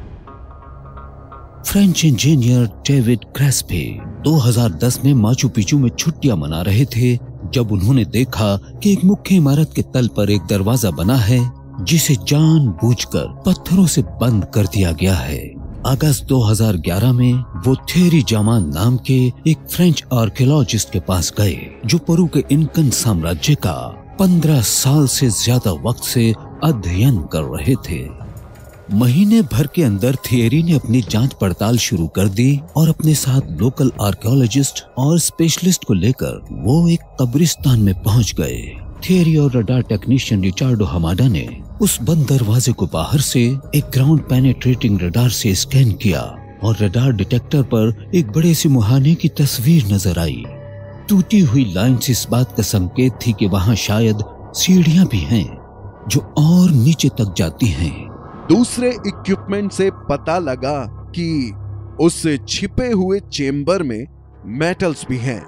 फ्रेंच इंजीनियर डेविड क्रेस्पे 2010 में माचू पिचू में छुट्टियां मना रहे थे जब उन्होंने देखा कि एक मुख्य इमारत के तल पर एक दरवाजा बना है जिसे जानबूझकर पत्थरों से बंद कर दिया गया है। अगस्त 2011 में वो थेरी जामान नाम के एक फ्रेंच आर्कियोलॉजिस्ट के पास गए जो पेरू के इनकन साम्राज्य का 15 साल से ज्यादा वक्त से अध्ययन कर रहे थे। महीने भर के अंदर थियरी ने अपनी जांच पड़ताल शुरू कर दी और अपने साथ लोकल आर्कियोलॉजिस्ट और स्पेशलिस्ट को लेकर वो एक कब्रिस्तान में पहुंच गए। थियरी और रडार टेक्नीशियन रिचार्डो हमाडा ने उस बंद दरवाजे को बाहर से एक ग्राउंड पेनेट्रेटिंग रडार से स्कैन किया और रडार डिटेक्टर पर एक बड़े से मुहाने की तस्वीर नजर आई। टूटी हुई लाइन्स इस बात का संकेत थी कि वहाँ शायद सीढ़ियां भी हैं जो और नीचे तक जाती हैं। दूसरे इक्विपमेंट से पता लगा कि उस छिपे हुए चेंबर में मेटल्स भी हैं,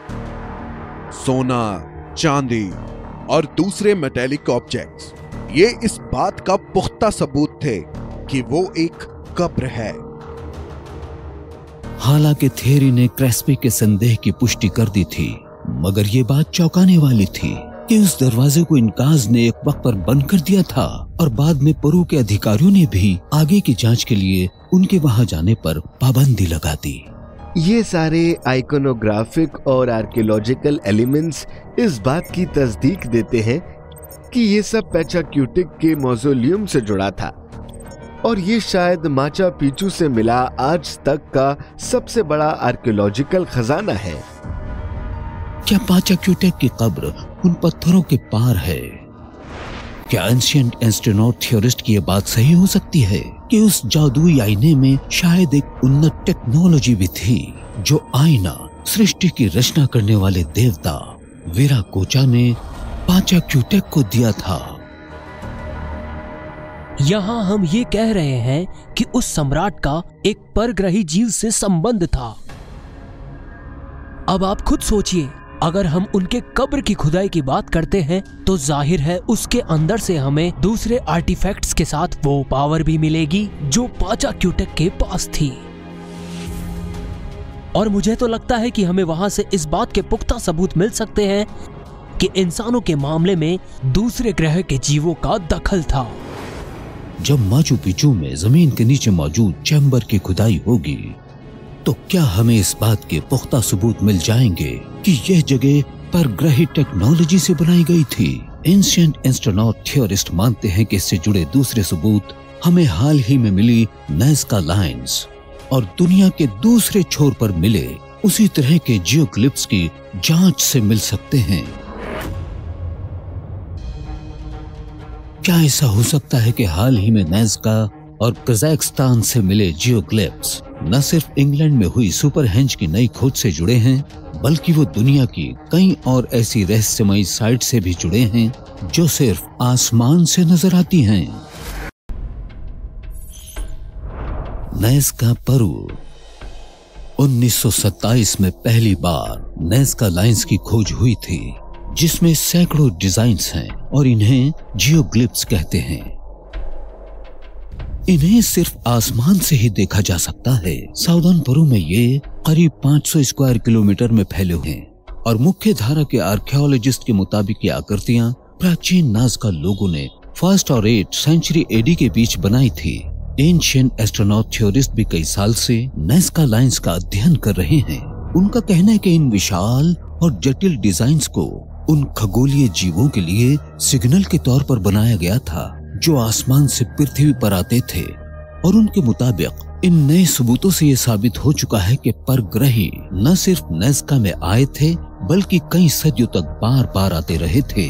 सोना, चांदी और दूसरे मेटेलिक ऑब्जेक्ट्स। ये इस बात का पुख्ता सबूत थे कि वो एक कब्र है। हालांकि थियरी ने क्रेस्पी के संदेह की पुष्टि कर दी थी, मगर ये बात चौंकाने वाली थी कि उस दरवाजे को इनकाज ने एक वक्त पर बंद कर दिया था और बाद में पेरू के अधिकारियों ने भी आगे की जांच के लिए उनके वहां जाने पर पाबंदी लगा दी। ये सारे आइकोनोग्राफिक और आर्कियोलॉजिकल एलिमेंट्स इस बात की तस्दीक देते हैं कि ये सब पाचाक्यूटेक के मौजोलियम से जुड़ा था और ये शायद माचा पिचू से मिला आज तक का सबसे बड़ा आर्कियोलॉजिकल खजाना है। क्या पाचाक्यूटेक की कब्र उन पत्थरों के पार है? क्या एंशिएंट एस्ट्रोनॉट थ्योरिस्ट की यह बात सही हो सकती है कि उस जादुई आईने में शायद एक उन्नत टेक्नोलॉजी भी थी जो आईना सृष्टि की रचना करने वाले देवता वीराकोचा ने पाचाक्यूटेक को दिया था? यहाँ हम ये कह रहे हैं कि उस सम्राट का एक परग्रही जीव से संबंध था। अब आप खुद सोचिए, अगर हम उनके कब्र की खुदाई की बात करते हैं तो जाहिर है उसके अंदर से हमें दूसरे आर्टिफैक्ट्स के साथ वो पावर भी मिलेगी जो पाचाक्यूटेक के पास थी। और मुझे तो लगता है कि हमें वहां से इस बात के पुख्ता सबूत मिल सकते हैं कि इंसानों के मामले में दूसरे ग्रह के जीवों का दखल था। जब माचू पिचू में जमीन के नीचे मौजूद चैम्बर की खुदाई होगी तो क्या हमें इस बात के पुख्ता सबूत मिल जाएंगे कि यह जगह परग्रही टेक्नोलॉजी से बनाई गई थी। एंशिएंट एस्ट्रोनॉट थियोरिस्ट मानते हैं कि इससे जुड़े दूसरे सबूत हमें हाल ही में मिली नाज़का लाइंस और दुनिया के दूसरे छोर पर मिले उसी तरह के जियोग्लिफ्स की जांच से मिल सकते हैं। क्या ऐसा हो सकता है कि हाल ही में नाज़का और कजाकिस्तान से मिले जियोग्लिफ्स न सिर्फ इंग्लैंड में हुई सुपरहेंज की नई खोज से जुड़े हैं, बल्कि वो दुनिया की कई और ऐसी रहस्यमयी साइट से भी जुड़े हैं जो सिर्फ आसमान से नजर आती हैं। नाज़का पेरू 1927 में पहली बार नाज़का लाइंस की खोज हुई थी, जिसमें सैकड़ों डिजाइन्स हैं और इन्हें जियोग्लिफ्स कहते हैं। इन्हें सिर्फ आसमान से ही देखा जा सकता है। साउदर्न पेरू में ये करीब 500 स्क्वायर किलोमीटर में फैले हुए हैं और मुख्य धारा के आर्कियोलॉजिस्ट के मुताबिक ये आकृतियां प्राचीन नाज़का लोगों ने 1st और 8th सेंचुरी एडी के बीच बनाई थी। एंशिएंट एस्ट्रोनॉट थ्योरिस्ट भी कई साल से नाज़का लाइंस का अध्ययन कर रहे हैं। उनका कहना है कि इन विशाल और जटिल डिजाइन्स को उन खगोलीय जीवों के लिए सिग्नल के तौर पर बनाया गया था जो आसमान से पृथ्वी पर आते थे, और उनके मुताबिक इन नए सबूतों से यह साबित हो चुका है कि परग्रही न सिर्फ नाज़का में आए थे बल्कि कई सदियों तक बार बार आते रहे थे।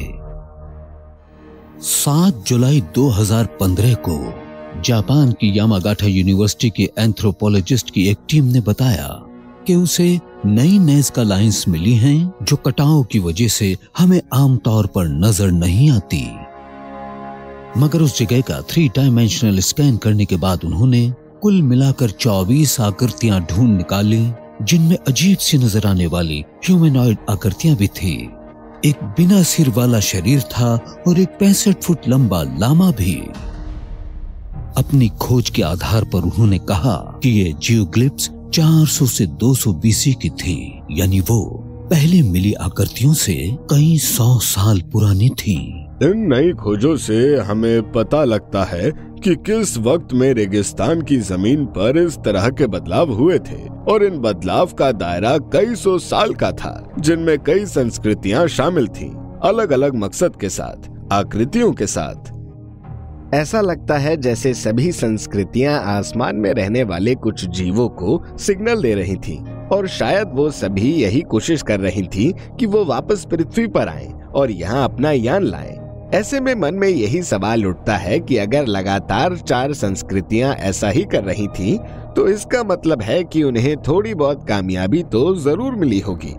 7 जुलाई 2015 को जापान की यामागाटा यूनिवर्सिटी के एंथ्रोपोलॉजिस्ट की एक टीम ने बताया कि उसे नई नाज़का लाइंस मिली हैं जो कटाव की वजह से हमें आमतौर पर नजर नहीं आती। मगर उस जगह का 3 डायमेंशनल स्कैन करने के बाद उन्होंने कुल मिलाकर 24 आकृतियां ढूंढ निकाली, जिनमें अजीब सी नजर आने वाली ह्यूमनॉइड आकृतियां भी थी। एक बिना सिर वाला शरीर था और एक 65 फुट लंबा लामा भी। अपनी खोज के आधार पर उन्होंने कहा कि ये जियोग्लिफ्स 400 से 200 BC की थी, यानी वो पहले मिली आकृतियों से कई 100 साल पुरानी थी। इन नई खोजों से हमें पता लगता है कि किस वक्त में रेगिस्तान की जमीन पर इस तरह के बदलाव हुए थे, और इन बदलाव का दायरा कई 100 साल का था, जिनमें कई संस्कृतियां शामिल थीं, अलग अलग मकसद के साथ, आकृतियों के साथ। ऐसा लगता है जैसे सभी संस्कृतियां आसमान में रहने वाले कुछ जीवों को सिग्नल दे रही थीं, और शायद वो सभी यही कोशिश कर रही थीं कि वो वापस पृथ्वी पर आएं और यहाँ अपना यान लाएं। ऐसे में मन में यही सवाल उठता है कि अगर लगातार 4 संस्कृतियां ऐसा ही कर रही थीं, तो इसका मतलब है कि उन्हें थोड़ी बहुत कामयाबी तो जरूर मिली होगी।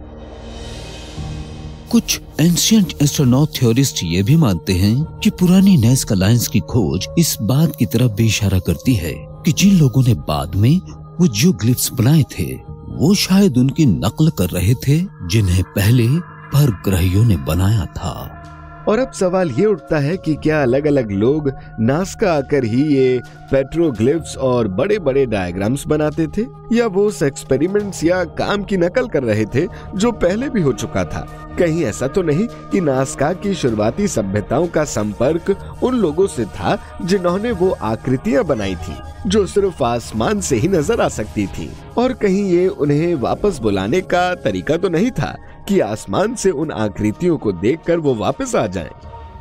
कुछ एंशिएंट एस्ट्रोनॉट थ्योरिस्ट ये भी मानते हैं कि पुरानी नाज़का लाइंस की खोज इस बात की तरफ भी इशारा करती है कि जिन लोगों ने बाद में वो जियोग्लिफ्स बनाए थे, वो शायद उनकी नकल कर रहे थे जिन्हें पहले परग्रहियों ने बनाया था। और अब सवाल ये उठता है कि क्या अलग अलग लोग नाज़का आकर ही ये पेट्रोग्लिफ्स और बड़े बड़े डायग्राम्स बनाते थे, या वो एक्सपेरिमेंट्स या काम की नकल कर रहे थे जो पहले भी हो चुका था। कहीं ऐसा तो नहीं कि नाज़का की शुरुआती सभ्यताओं का संपर्क उन लोगों से था जिन्होंने वो आकृतियां बनाई थी जो सिर्फ आसमान से ही नजर आ सकती थी, और कहीं ये उन्हें वापस बुलाने का तरीका तो नहीं था कि आसमान से उन आकृतियों को देखकर वो वापस आ जाएं।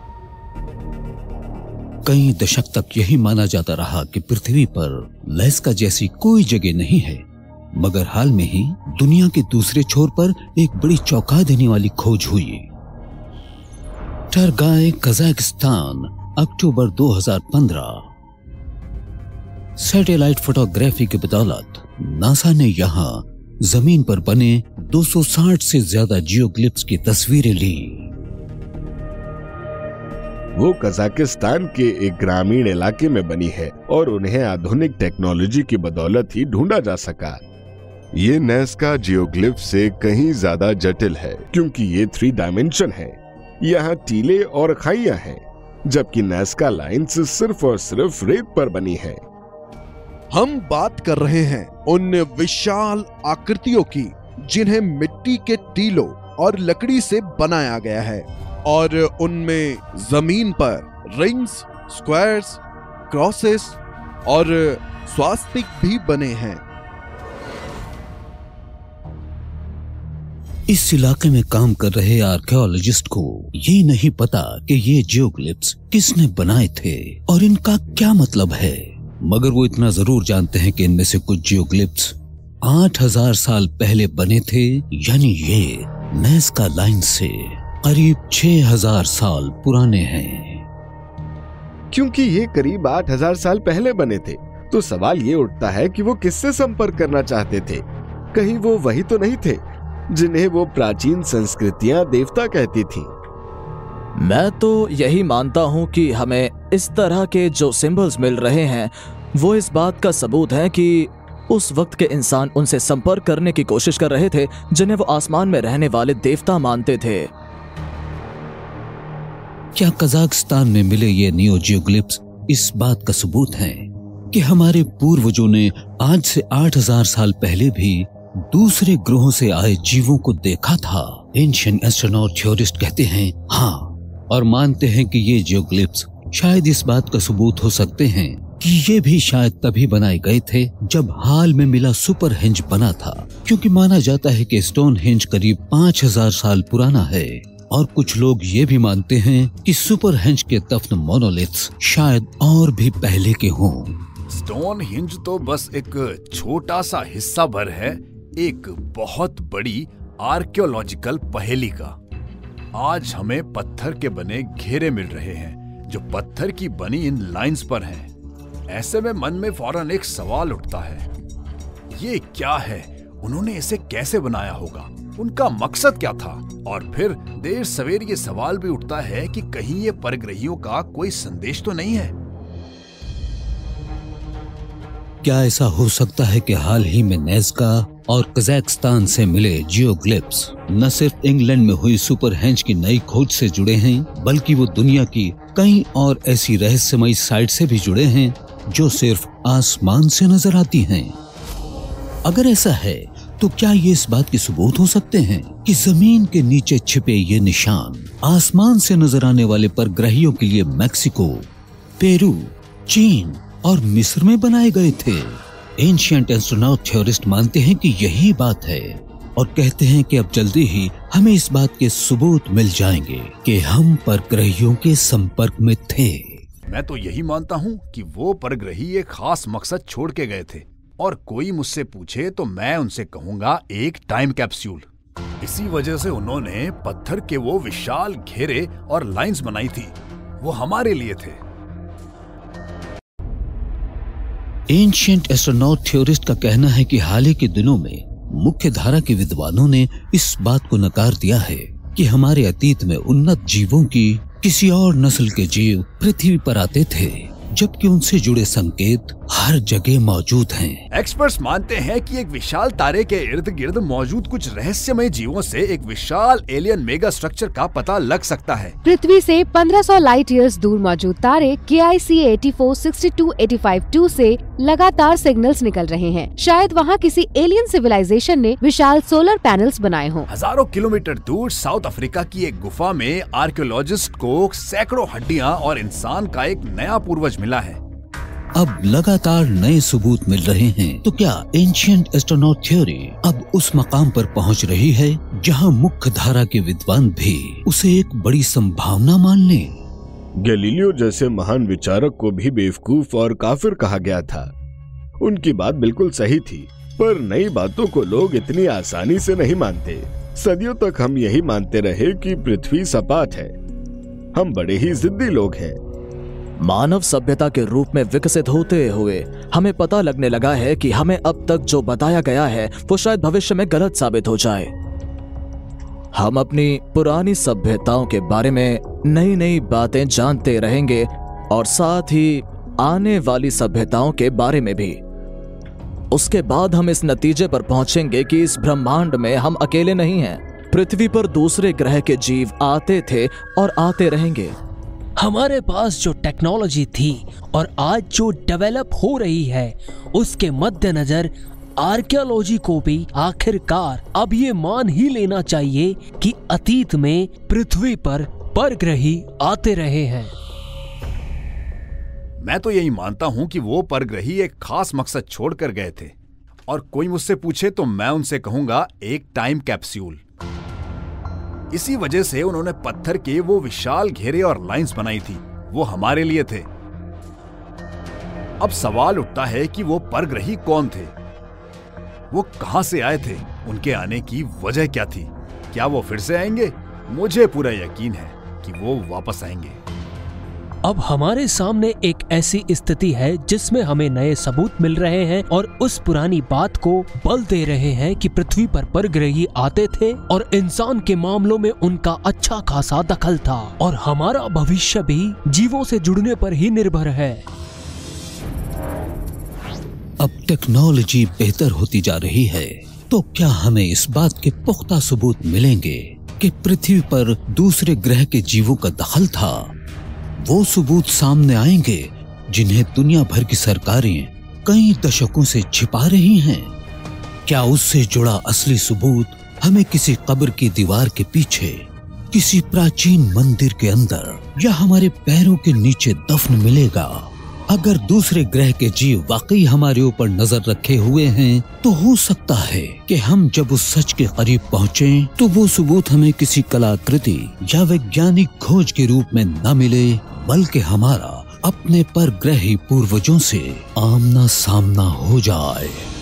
कई दशक तक यही माना जाता रहा कि पृथ्वी पर नाज़का जैसी कोई जगह नहीं है, मगर हाल में ही दुनिया के दूसरे छोर पर एक बड़ी चौंका देने वाली खोज हुई। Turgai, Kazakhstan, October 2015। Satellite photography की बदौलत नासा ने यहाँ जमीन पर बने 260 से ज्यादा जियोग्लिफ्स की तस्वीरें ली। वो कजाकिस्तान के एक ग्रामीण इलाके में बनी है और उन्हें आधुनिक टेक्नोलॉजी की बदौलत ही ढूंढा जा सका। ये नाज़का जियोग्लिफ से कहीं ज्यादा जटिल है क्योंकि ये 3 डायमेंशन है। यहाँ टीले और खाइयां हैं, जबकि नाज़का लाइंस सिर्फ और सिर्फ रेत पर बनी है। हम बात कर रहे हैं उन विशाल आकृतियों की जिन्हें मिट्टी के टीलों और लकड़ी से बनाया गया है और उनमें जमीन पर रिंग्स, स्क्वायर्स, क्रॉसेस और स्वास्तिक भी बने हैं। इस इलाके में काम कर रहे आर्कियोलॉजिस्ट को ये नहीं पता कि ये जियोग्लिफ्स किसने बनाए थे और इनका क्या मतलब है, मगर वो इतना जरूर जानते हैं कि इनमें से कुछ जियोग्लिफ्स 8000 साल पहले बने थे, यानी ये नाज़का लाइन से करीब 6000 साल पुराने हैं। क्योंकि ये करीब 8000 साल पहले बने थे, तो सवाल ये उठता है कि वो किससे संपर्क करना चाहते थे। कहीं वो वही तो नहीं थे जिन्हें वो प्राचीन संस्कृतियां देवता कहती थीं। मैं तो यही मानता हूं कि हमें इस तरह के जो सिंबल्स मिल रहे हैं वो इस बात का सबूत है कि उस वक्त के इंसान उनसे संपर्क करने की कोशिश कर रहे थे जिन्हें वो आसमान में रहने वाले देवता मानते थे। क्या कजाकिस्तान में मिले ये नियोजियोग्लिफ्स इस बात का सबूत है कि हमारे पूर्वजों ने आज से 8000 साल पहले भी दूसरे ग्रहों से आए जीवों को देखा था? एंशिएंट एस्ट्रोनॉट थ्योरिस्ट कहते हैं हाँ, और मानते हैं कि ये जियोग्लिफ्स शायद इस बात का सबूत हो सकते हैं कि ये भी शायद तभी बनाए गए थे जब हाल में मिला सुपर हेंज बना था, क्योंकि माना जाता है कि स्टोन हेंज करीब 5000 साल पुराना है और कुछ लोग ये भी मानते हैं कि सुपर हेंज के दफन मोनोलिथ्स शायद और भी पहले के हों। स्टोन हिंज तो बस एक छोटा सा हिस्सा भर है एक बहुत बड़ी आर्कियोलॉजिकल पहेली का। आज हमें पत्थर के बने घेरे मिल रहे हैं जो पत्थर की बनी इन लाइंस पर हैं। ऐसे में मन में फौरन एक सवाल उठता है, ये क्या है? उन्होंने इसे कैसे बनाया होगा? उनका मकसद क्या था? और फिर देर सवेर ये सवाल भी उठता है कि कहीं ये परग्रहियों का कोई संदेश तो नहीं है। क्या ऐसा हो सकता है कि हाल ही में नाज़का और कजाकिस्तान से मिले जियोग्लिफ्स न सिर्फ इंग्लैंड में हुई सुपर हेंज की नई खोज से जुड़े हैं, बल्कि वो दुनिया की कई और ऐसी रहस्यमयी साइट से भी जुड़े हैं जो सिर्फ आसमान से नजर आती हैं? अगर ऐसा है तो क्या ये इस बात के सबूत हो सकते हैं कि जमीन के नीचे छिपे ये निशान आसमान से नजर आने वाले परग्रहियों के लिए मैक्सिको, पेरू, चीन और मिस्र में बनाए गए थे? एंशिएंट एस्ट्रोनॉट थ्योरिस्ट मानते हैं कि यही बात है और कहते हैं कि अब जल्दी ही हमें इस बात के सबूत मिल जाएंगे कि हम परग्रहियों के संपर्क में थे। मैं तो यही मानता हूँ कि वो परग्रही एक खास मकसद छोड़ के गए थे और कोई मुझसे पूछे तो मैं उनसे कहूंगा एक टाइम कैप्सूल। इसी वजह से उन्होंने पत्थर के वो विशाल घेरे और लाइंस बनाई थी, वो हमारे लिए थे। एंशिएंट एस्ट्रोनॉट थ्योरिस्ट का कहना है कि हाल ही के दिनों में मुख्य धारा के विद्वानों ने इस बात को नकार दिया है कि हमारे अतीत में उन्नत जीवों की किसी और नस्ल के जीव पृथ्वी पर आते थे, जबकि उनसे जुड़े संकेत हर जगह मौजूद हैं। एक्सपर्ट्स मानते हैं कि एक विशाल तारे के इर्द गिर्द मौजूद कुछ रहस्यमय जीवों से एक विशाल एलियन मेगा स्ट्रक्चर का पता लग सकता है। पृथ्वी से 1500 लाइट ईयर्स दूर मौजूद तारे KIC 846285 से लगातार सिग्नल्स निकल रहे हैं। शायद वहाँ किसी एलियन सिविलाइजेशन ने विशाल सोलर पैनल्स बनाए हों। हजारों किलोमीटर दूर साउथ अफ्रीका की एक गुफा में आर्कियोलॉजिस्ट को सैकड़ों हड्डियां और इंसान का एक नया पूर्वज मिला है। अब लगातार नए सबूत मिल रहे हैं, तो क्या एंशिएंट एस्ट्रोनॉट थ्योरी अब उस मकाम पर पहुंच रही है जहां मुख्य धारा के विद्वान भी उसे एक बड़ी संभावना मान लें? गैलीलियो जैसे महान विचारक को भी बेवकूफ और काफिर कहा गया था। उनकी बात बिल्कुल सही थी, पर नई बातों को लोग इतनी आसानी से नहीं मानते। सदियों तक हम यही मानते रहे कि पृथ्वी सपाट है। हम बड़े ही जिद्दी लोग हैं। मानव सभ्यता के रूप में विकसित होते हुए हमें पता लगने लगा है कि हमें अब तक जो बताया गया है वो शायद भविष्य में गलत साबित हो जाए। हम अपनी पुरानी सभ्यताओं के बारे में नई नई बातें जानते रहेंगे और साथ ही आने वाली सभ्यताओं के बारे में भी। उसके बाद हम इस नतीजे पर पहुंचेंगे कि इस ब्रह्मांड में हम अकेले नहीं हैं। पृथ्वी पर दूसरे ग्रह के जीव आते थे और आते रहेंगे। हमारे पास जो टेक्नोलॉजी थी और आज जो डेवलप हो रही है, उसके मद्देनजर आर्कियोलॉजी को भी आखिरकार अब ये मान ही लेना चाहिए कि अतीत में पृथ्वी पर परग्रही आते रहे हैं। मैं तो यही मानता हूं कि वो परग्रही एक खास मकसद छोड़कर गए थे, और कोई मुझसे पूछे तो मैं उनसे कहूंगा एक टाइम कैप्सूल। इसी वजह से उन्होंने पत्थर के वो विशाल घेरे और लाइंस बनाई थी, वो हमारे लिए थे। अब सवाल उठता है कि वो परग्रही कौन थे, वो कहां से आए थे, उनके आने की वजह क्या थी, क्या वो फिर से आएंगे? मुझे पूरा यकीन है कि वो वापस आएंगे। अब हमारे सामने एक ऐसी स्थिति है जिसमें हमें नए सबूत मिल रहे हैं और उस पुरानी बात को बल दे रहे हैं कि पृथ्वी पर परग्रही आते थे और इंसान के मामलों में उनका अच्छा खासा दखल था, और हमारा भविष्य भी जीवों से जुड़ने पर ही निर्भर है। अब टेक्नोलॉजी बेहतर होती जा रही है, तो क्या हमें इस बात के पुख्ता सबूत मिलेंगे कि पृथ्वी पर दूसरे ग्रह के जीवों का दखल था? वो सबूत सामने आएंगे जिन्हें दुनिया भर की सरकारें कई दशकों से छिपा रही हैं। क्या उससे जुड़ा असली सबूत हमें किसी कब्र की दीवार के पीछे, किसी प्राचीन मंदिर के अंदर या हमारे पैरों के नीचे दफन मिलेगा? अगर दूसरे ग्रह के जीव वाकई हमारे ऊपर नजर रखे हुए हैं, तो हो सकता है कि हम जब उस सच के करीब पहुँचे तो वो सबूत हमें किसी कलाकृति या वैज्ञानिक खोज के रूप में न मिले, बल्कि हमारा अपने परग्रही पूर्वजों से आमना सामना हो जाए।